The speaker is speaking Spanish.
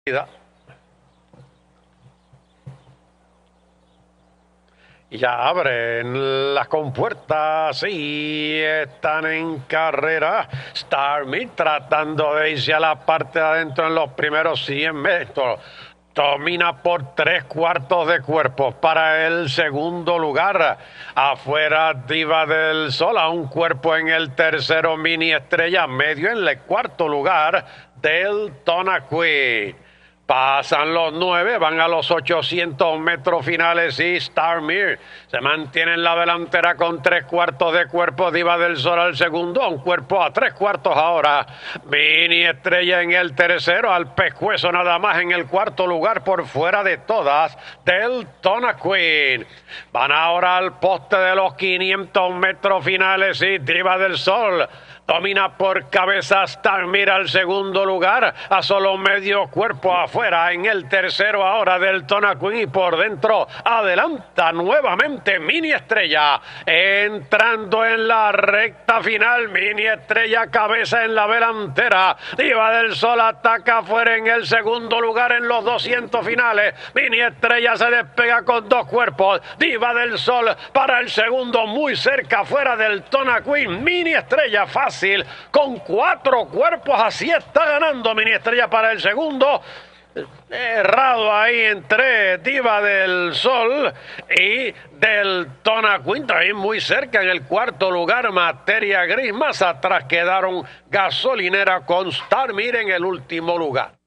Y ya abren las compuertas y están en carrera. Starmie tratando de irse a la parte de adentro en los primeros 100 metros. Domina por 3/4 de cuerpo para el segundo lugar. Afuera Diva del Sol, a un cuerpo en el tercero Mini Estrella, medio en el cuarto lugar del Queen. Pasan los 9, van a los 800 metros finales y Starmie se mantiene en la delantera con 3/4 de cuerpo. Diva del Sol al segundo, a un cuerpo a 3/4 ahora. Mini Estrella en el tercero, al pescuezo nada más en el cuarto lugar por fuera de todas del Queen. Van ahora al poste de los 500 metros finales y Diva del Sol domina por cabeza. Starmie al segundo lugar, a solo medio cuerpo afuera en el tercero ahora del Queen, y por dentro adelanta nuevamente Mini Estrella, entrando en la recta final. Mini Estrella cabeza en la delantera. Diva del Sol ataca afuera en el segundo lugar en los 200 finales. Mini Estrella se despega con 2 cuerpos. Diva del Sol para el segundo, muy cerca fuera del Queen. Mini Estrella fácil con 4 cuerpos, así está ganando Mini Estrella para el segundo. Errado ahí entre Diva del Sol y del Queen, también muy cerca en el cuarto lugar Materia Gris. Más atrás quedaron Gasolinera con Starmie en el último lugar.